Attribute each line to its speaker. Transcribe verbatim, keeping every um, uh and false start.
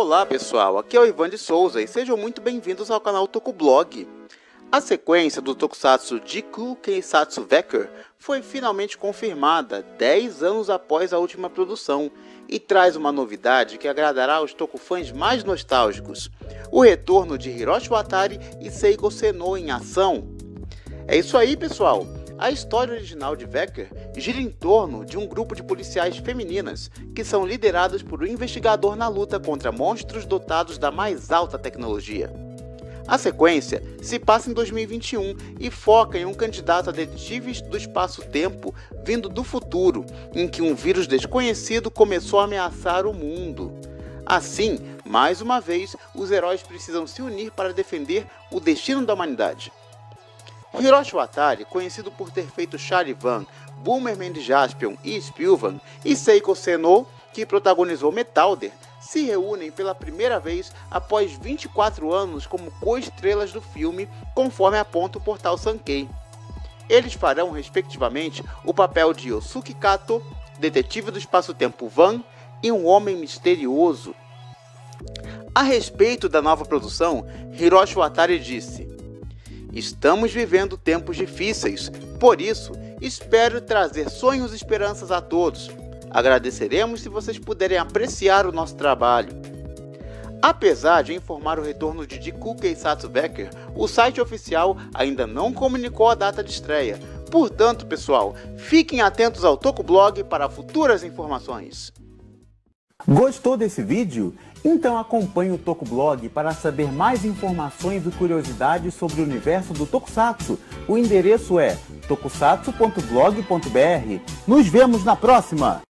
Speaker 1: Olá pessoal, aqui é o Ivan de Souza e sejam muito bem-vindos ao canal Tokublog. A sequência do Tokusatsu Jiku Keisatsu Veker foi finalmente confirmada dez anos após a última produção e traz uma novidade que agradará aos Tokufãs mais nostálgicos: o retorno de Hiroshi Watari e Seiko Seno em ação. É isso aí pessoal! A história original de Veker gira em torno de um grupo de policiais femininas que são lideradas por um investigador na luta contra monstros dotados da mais alta tecnologia. A sequência se passa em dois mil e vinte e um e foca em um candidato a detetive do espaço-tempo vindo do futuro, em que um vírus desconhecido começou a ameaçar o mundo. Assim, mais uma vez, os heróis precisam se unir para defender o destino da humanidade. Hiroshi Watari, conhecido por ter feito Charivan, Boomerman de Jaspion e Spilvan, e Seiko Seno, que protagonizou Metalder, se reúnem pela primeira vez após vinte e quatro anos como co-estrelas do filme, conforme aponta o portal Sankei. Eles farão, respectivamente, o papel de Yosuke Kato, detetive do espaço-tempo Van, e um homem misterioso. A respeito da nova produção, Hiroshi Watari disse: "Estamos vivendo tempos difíceis, por isso, espero trazer sonhos e esperanças a todos. Agradeceremos se vocês puderem apreciar o nosso trabalho." Apesar de informar o retorno de Jiku Keisatsu Veker, o site oficial ainda não comunicou a data de estreia. Portanto, pessoal, fiquem atentos ao Tokublog para futuras informações.
Speaker 2: Gostou desse vídeo? Então acompanhe o Tokublog para saber mais informações e curiosidades sobre o universo do Tokusatsu. O endereço é tokusatsu ponto blog ponto br. Nos vemos na próxima!